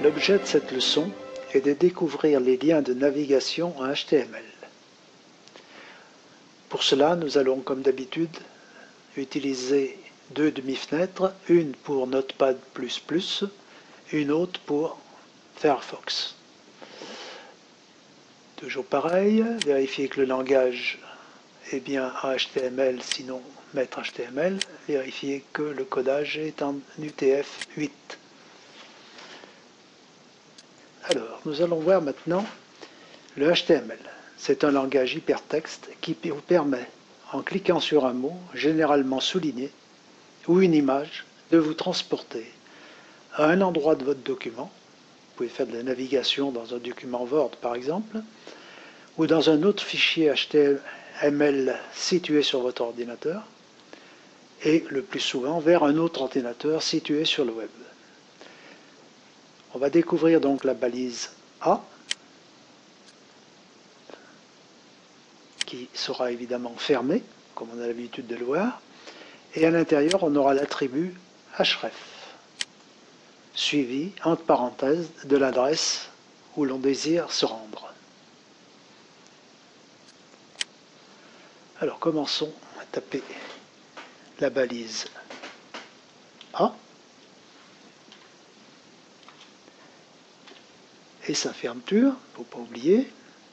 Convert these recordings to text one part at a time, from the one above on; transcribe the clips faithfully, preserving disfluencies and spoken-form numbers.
L'objet de cette leçon est de découvrir les liens de navigation en H T M L. Pour cela, nous allons, comme d'habitude, utiliser deux demi-fenêtres, une pour Notepad plus plus, une autre pour Firefox. Toujours pareil, vérifier que le langage est bien en H T M L, sinon mettre H T M L, vérifier que le codage est en U T F huit. Alors, nous allons voir maintenant le H T M L. C'est un langage hypertexte qui vous permet, en cliquant sur un mot, généralement souligné, ou une image, de vous transporter à un endroit de votre document. Vous pouvez faire de la navigation dans un document Word, par exemple, ou dans un autre fichier H T M L situé sur votre ordinateur, et le plus souvent vers un autre ordinateur situé sur le web. On va découvrir donc la balise A, qui sera évidemment fermée, comme on a l'habitude de le voir, et à l'intérieur on aura l'attribut href, suivi, entre parenthèses, de l'adresse où l'on désire se rendre. Alors commençons à taper la balise A et sa fermeture, il ne faut pas oublier.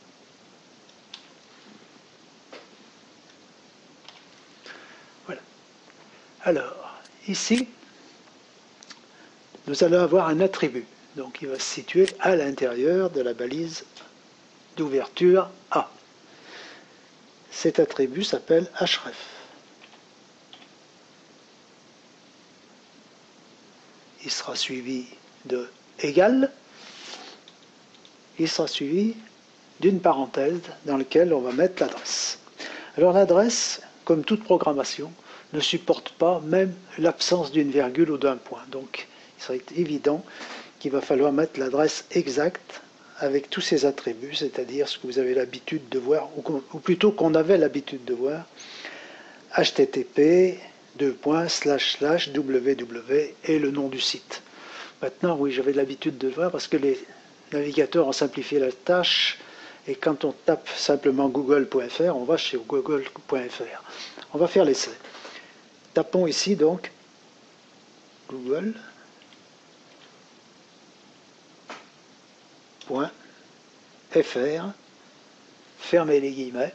Voilà. Alors, ici, nous allons avoir un attribut. Donc, il va se situer à l'intérieur de la balise d'ouverture A. Cet attribut s'appelle href. Il sera suivi de égal. Il sera suivi d'une parenthèse dans laquelle on va mettre l'adresse. Alors l'adresse, comme toute programmation, ne supporte pas même l'absence d'une virgule ou d'un point. Donc il serait évident qu'il va falloir mettre l'adresse exacte avec tous ses attributs, c'est-à-dire ce que vous avez l'habitude de voir, ou plutôt qu'on avait l'habitude de voir, H T T P, deux points, slash, slash, www et le nom du site. Maintenant, oui, j'avais l'habitude de le voir parce que les navigateurs ont simplifié la tâche et quand on tape simplement google point F R, on va chez google point F R. On va faire l'essai. Tapons ici donc google point F R, fermez les guillemets.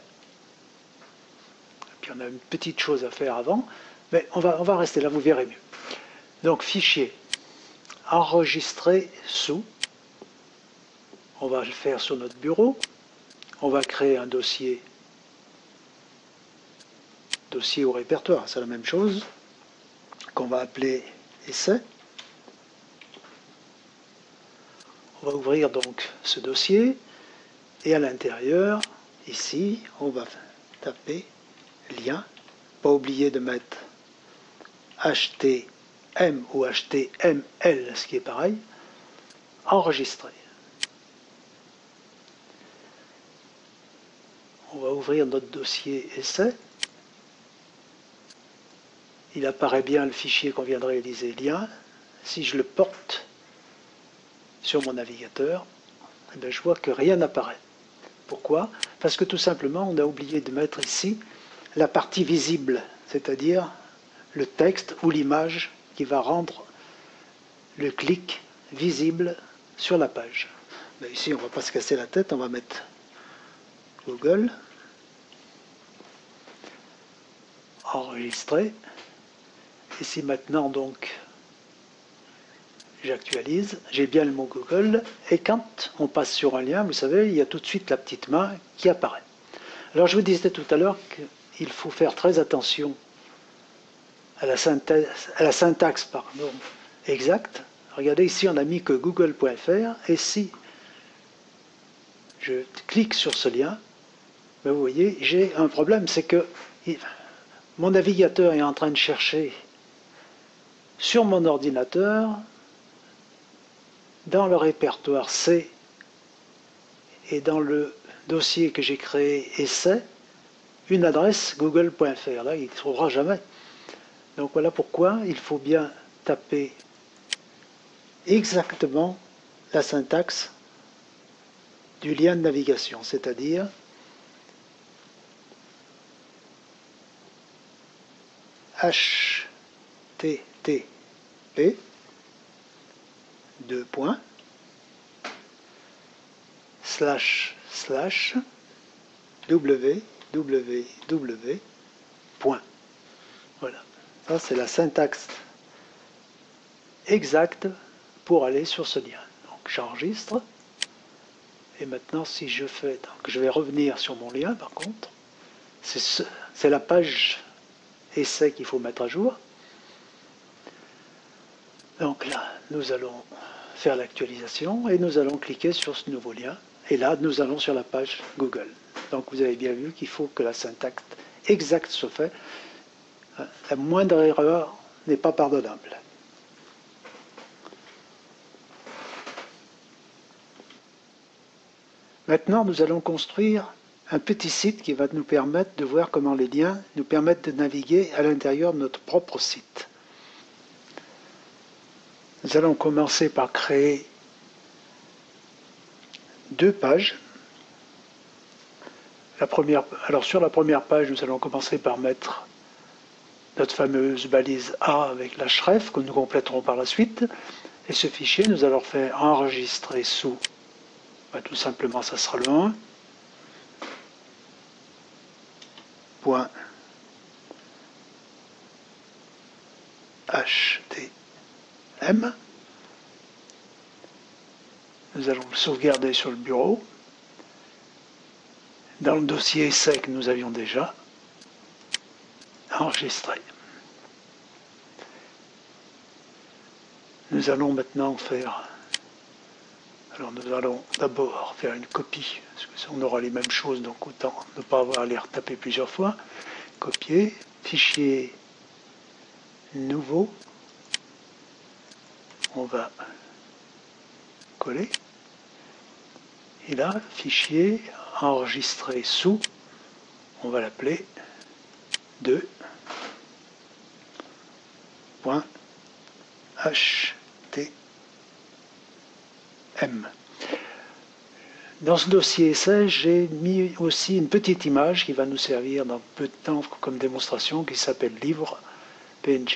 Et puis on a une petite chose à faire avant, mais on va, on va rester là, vous verrez mieux. Donc fichier, enregistrer sous. On va le faire sur notre bureau. On va créer un dossier, dossier au répertoire, c'est la même chose, qu'on va appeler essai. On va ouvrir donc ce dossier et à l'intérieur, ici, on va taper lien. Pas oublier de mettre H T M ou H T M L, ce qui est pareil, enregistrer. On va ouvrir notre dossier essai. Il apparaît bien le fichier qu'on vient de réaliser, lien. Si je le porte sur mon navigateur, eh bien, je vois que rien n'apparaît. Pourquoi? Parce que tout simplement, on a oublié de mettre ici la partie visible, c'est-à-dire le texte ou l'image qui va rendre le clic visible sur la page. Mais ici, on ne va pas se casser la tête, on va mettre Google, enregistrer. Ici maintenant donc j'actualise, j'ai bien le mot Google et quand on passe sur un lien, vous savez, il y a tout de suite la petite main qui apparaît. Alors je vous disais tout à l'heure qu'il faut faire très attention à la syntaxe, à la syntaxe pardon, exacte. Regardez ici on a mis que google point F R et si je clique sur ce lien, ben vous voyez, j'ai un problème, c'est que mon navigateur est en train de chercher sur mon ordinateur, dans le répertoire C et dans le dossier que j'ai créé essai, une adresse google point F R. Là, il ne trouvera jamais. Donc voilà pourquoi il faut bien taper exactement la syntaxe du lien de navigation, c'est-à-dire H T T P deux points slash slash www point. Voilà, ça c'est la syntaxe exacte pour aller sur ce lien. Donc j'enregistre et maintenant si je fais, donc je vais revenir sur mon lien par contre, c'est ce, c'est la page essai qu'il faut mettre à jour. Donc là, nous allons faire l'actualisation et nous allons cliquer sur ce nouveau lien. Et là, nous allons sur la page Google. Donc vous avez bien vu qu'il faut que la syntaxe exacte se fait. La moindre erreur n'est pas pardonnable. Maintenant, nous allons construire un petit site qui va nous permettre de voir comment les liens nous permettent de naviguer à l'intérieur de notre propre site. Nous allons commencer par créer deux pages. La première, alors sur la première page, nous allons commencer par mettre notre fameuse balise A avec la href que nous compléterons par la suite. Et ce fichier, nous allons faire enregistrer sous, ben, tout simplement, ça sera le un. Point htm. Nous allons le sauvegarder sur le bureau. Dans le dossier essai que nous avions déjà enregistré. Nous allons maintenant faire, alors nous allons d'abord faire une copie, parce que si on aura les mêmes choses, donc autant ne pas avoir à les retaper plusieurs fois. Copier, fichier nouveau, on va coller, et là, fichier enregistré sous, on va l'appeler deux point h t m. Dans ce dossier essai, j'ai mis aussi une petite image qui va nous servir dans peu de temps comme démonstration qui s'appelle livre P N G.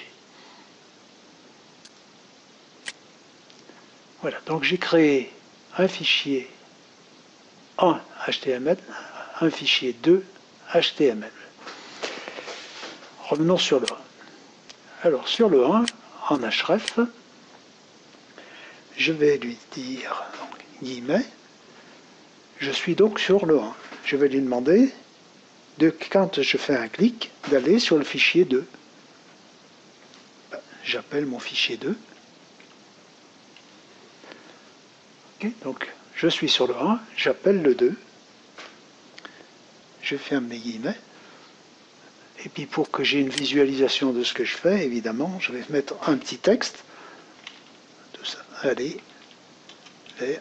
Voilà, donc j'ai créé un fichier en H T M L, un fichier deux H T M L. Revenons sur le un. Alors sur le un, en href, je vais lui dire, donc, guillemets, je suis donc sur le un. Je vais lui demander, de, quand je fais un clic, d'aller sur le fichier deux. Ben, j'appelle mon fichier deux. Okay, donc je suis sur le un, j'appelle le deux. Je ferme mes guillemets. Et puis pour que j'ai une visualisation de ce que je fais, évidemment, je vais mettre un petit texte. Tout ça. Allez, vers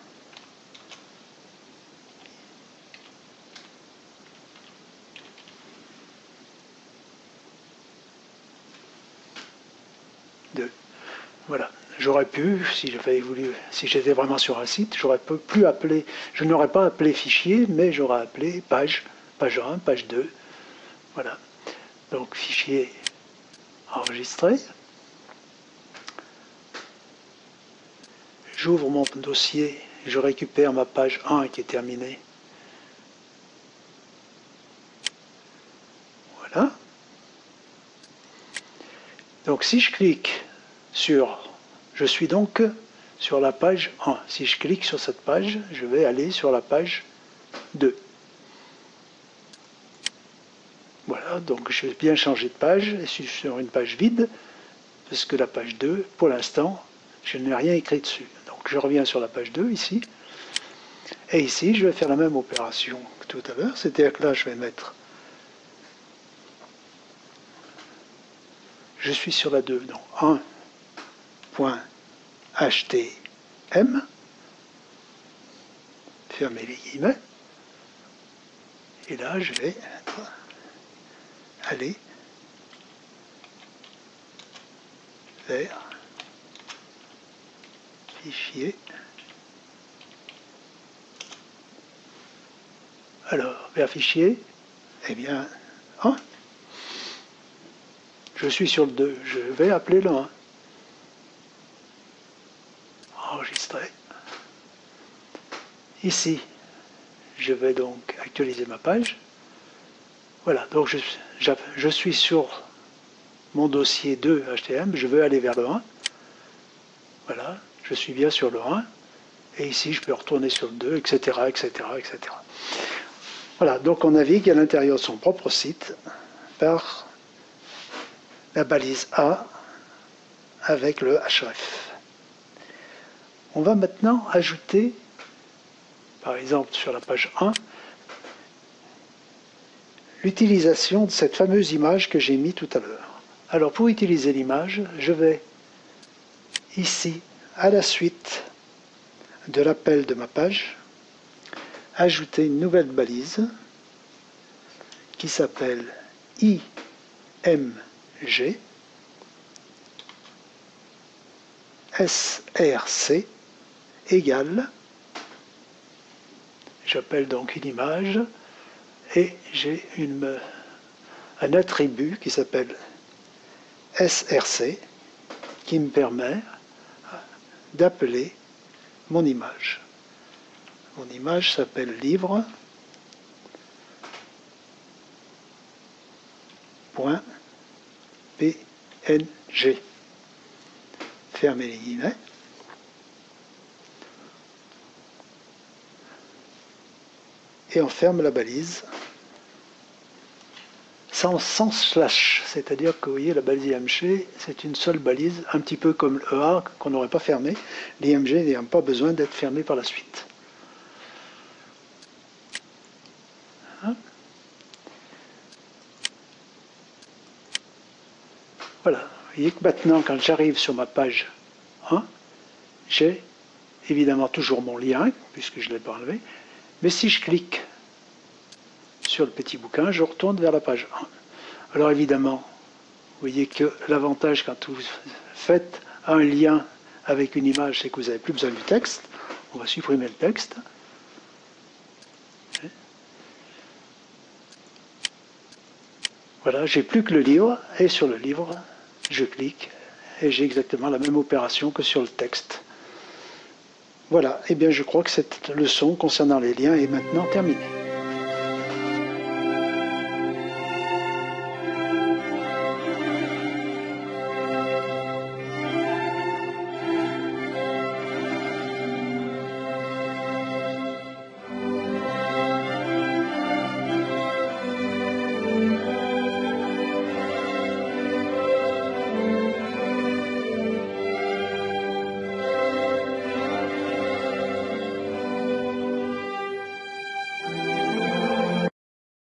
deux. Voilà. J'aurais pu, si j'avais voulu, si j'étais vraiment sur un site, j'aurais pu appeler, je n'aurais pas appelé fichier, mais j'aurais appelé page, page un, page deux. Voilà. Donc fichier enregistré. J'ouvre mon dossier, je récupère ma page un qui est terminée. Voilà. Donc si je clique sur, je suis donc sur la page un. Si je clique sur cette page, je vais aller sur la page deux. Voilà, donc j'ai bien changé de page, et je suis sur une page vide, parce que la page deux, pour l'instant, je n'ai rien écrit dessus. Donc je reviens sur la page deux ici, et ici je vais faire la même opération que tout à l'heure, c'est-à-dire que là je vais mettre, je suis sur la deux, donc un point h t m, fermer les guillemets, et là je vais aller vers fichier Alors, vers fichier, eh bien, un. Je suis sur le deux, je vais appeler le un. Enregistrer. Ici, je vais donc actualiser ma page. Voilà, donc je, je, je suis sur mon dossier deux H T M, je veux aller vers le un. Voilà, je suis bien sur le un. Et ici, je peux retourner sur le deux, et cetera, et cetera, et cetera. Voilà, donc on navigue à l'intérieur de son propre site par la balise A avec le href. On va maintenant ajouter, par exemple sur la page un, l'utilisation de cette fameuse image que j'ai mise tout à l'heure. Alors pour utiliser l'image, je vais ici, à la suite de l'appel de ma page, ajouter une nouvelle balise qui s'appelle I M G S R C égale, j'appelle donc une image et j'ai une, un attribut qui s'appelle S R C qui me permet d'appeler mon image. Mon image s'appelle livre point P N G. Fermez les guillemets. Et on ferme la balise sans, sans slash, c'est-à-dire que vous voyez la balise I M G, c'est une seule balise, un petit peu comme le E A qu'on n'aurait pas fermé. L'I M G n'a pas besoin d'être fermé par la suite. Hein? Voilà, vous voyez que maintenant quand j'arrive sur ma page un, j'ai évidemment toujours mon lien, puisque je ne l'ai pas enlevé, mais si je clique sur le petit bouquin, je retourne vers la page un. Alors évidemment, vous voyez que l'avantage quand vous faites un lien avec une image, c'est que vous n'avez plus besoin du texte. On va supprimer le texte. Voilà, j'ai plus que le livre, et sur le livre, je clique, et j'ai exactement la même opération que sur le texte. Voilà, et bien je crois que cette leçon concernant les liens est maintenant terminée.